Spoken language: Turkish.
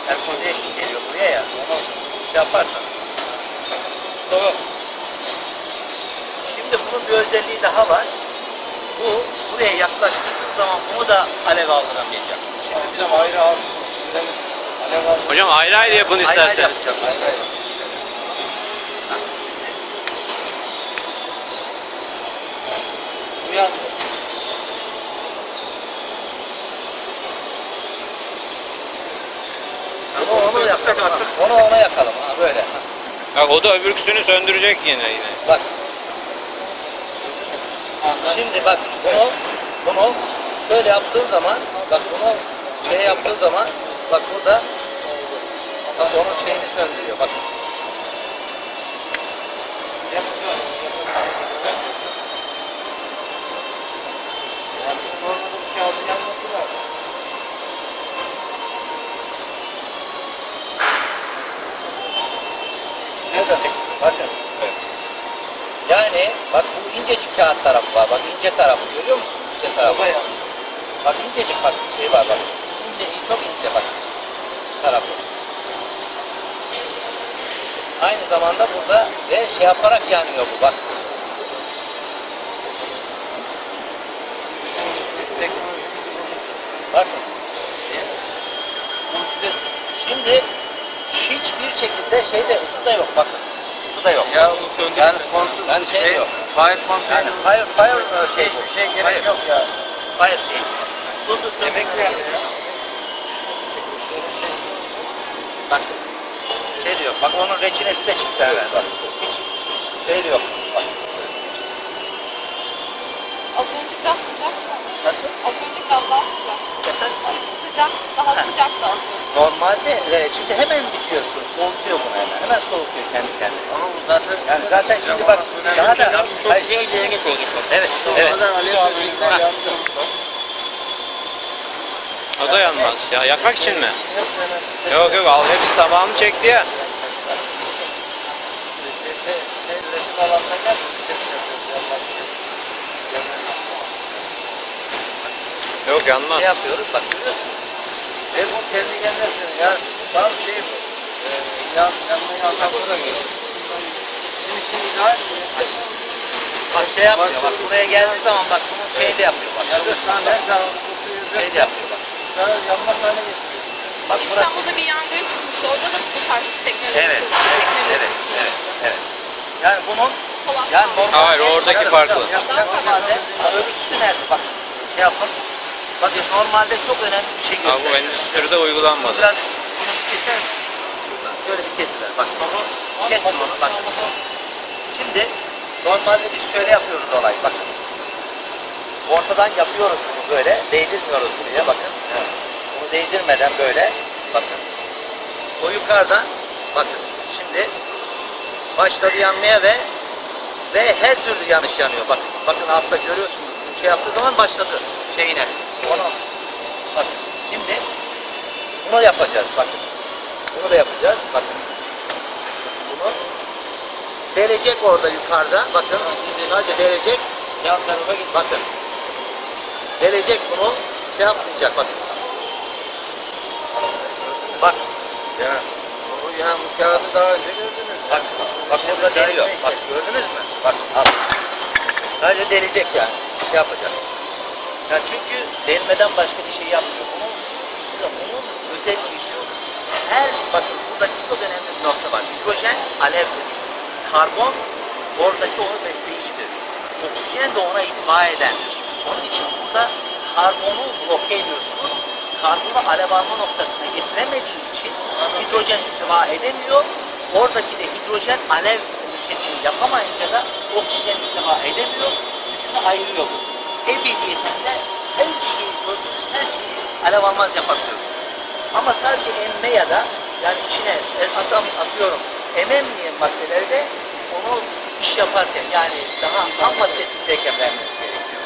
Perforiation geliyor buraya ya. Onu şey yaparsanız. Tamam. Şimdi bunun bir özelliği daha var. Bu buraya yaklaştırdığım zaman bunu da alev aldıramayacak. Şimdi bizim ayrı alsın. Alev alsın. Hocam ayrı ayrı yapın Ayrı ayrı isterseniz. yapacağım. Ayrı ayrı. Uyan. Onu yakalım. artık. Onu ona yakalım. Ha, böyle. Bak o da öbürküsünü söndürecek yine. Bak. Şimdi bak bunu şöyle yaptığın zaman bak bunu şey yaptığın zaman bak burada bak onun şeyini söndürüyor. Bak. Bakın. Yani bak bu incecik kağıt tarafı var. Bak ince tarafı görüyor musun? İnce tarafı. Bak incecik bak şey var bak. İnce, çok ince bak tarafı. Aynı zamanda burada ve şey yaparak yanıyor bu bak. Biz teknolojimizi bulduk. Bakın. Şimdi hiçbir şekilde şeyde ısı da yok bakın. Isı da yok. Ya bu söndürürsen. Yani kontrol Yani şey yok. Fire container. Yani fire şey Hiçbir şey gerek Hayır. yok ya. Hayır şey. Dur Demek söndür. yani. Bak. Şey diyor. Bak onun reçinesi de çıktı hemen bak. Hiç şey yok. Bak. Az önce biraz sıcaktı. Nasıl? Az önce biraz daha sıcak. Efendim? Sıcak, daha sıcaktı az önce. Normalde şimdi hemen bitiyorsun. Soğutuyor bunu hemen. Hemen soğutuyor kendi kendine. Ama bu zaten Yani zaten şimdi bak daha da Çok güzel bir örnek olacak aslında. evet evet. O da yanmaz. Ya yakmak için mi? Yok yok al hepsi tamamını çekti ya. Üretim alanına gel. Yok yanmaz. Şey yapıyoruz bak görüyorsunuz. Ve bu kendi gelmesin ya. Tam şey bu. Yanmayı anlamına göre. Bizim için ideal mi? Bak şey yapıyor bak buraya geldiği zaman bak bunun şeyi de yapıyor bak. Yani Görüyorsun şu an bak. her zaman bu suyu Şey de yapıyor bak. sana yanmaz hale getiriyor. Bak burası. İstanbul'da bir yangın çıkmıştı. Orada da bu tarz teknoloji. Evet, teknoloji. evet. Yani bunun Polat yani kaldı. normal Hayır, oradaki farklı. Normalde öbürküsü nerede bak şey yapın. Bakın normalde çok önemli bir şey Ha, gösteriyor. bu endüstride uygulanmadı. Biraz bunu bir keser misin? Şuradan. Şöyle bir kesiver. Bak onu kesin onu bak. Şimdi normalde biz şöyle yapıyoruz olay bakın. Ortadan yapıyoruz bunu böyle. Değdirmiyoruz buraya bakın. Bunu değdirmeden böyle bakın. O yukarıdan bakın. Şimdi başladı yanmaya ve her türlü yanış yanıyor. Bakın. Bakın altta görüyorsunuz. Şey yaptığı zaman başladı şeyine. Onu bakın. Şimdi bunu yapacağız bakın. Bunu da yapacağız bakın. Bunu delecek orada yukarıda. Bakın sadece delecek. Yan tarafa git. Bakın. Delecek bunu şey yapmayacak bakın. Bak. Ya. O yani bu kağıdı daha önce gördünüz. Bak. Bak burada deliyor. Bak gördünüz mü? Bak al. Sadece delecek yani. Şey yapacak. Ya çünkü delmeden başka bir şey yapmıyor. Bunun özelliği şu. Her bakın buradaki çok önemli bir nokta var. Hidrojen alevdir. Karbon oradaki onu besleyicidir. Oksijen de ona itfa edendir. Onun için burada karbonu bloke ediyorsunuz. Karbonu alev alma noktasına getiremediği için hidrojen itfa edemiyor. Oradaki de hidrojen alev niteliğini yapamayınca da oksijen itfa edemiyor. Üçünü ayırıyor bu. Ebediyeten de her şeyi gördüğünüz her şeyi alev almaz yapabiliyorsunuz. Ama sadece emme ya da yani içine atıyorum emmeyen maddelerde onu iş yaparken yani daha ham maddesindeyken vermeniz gerekiyor.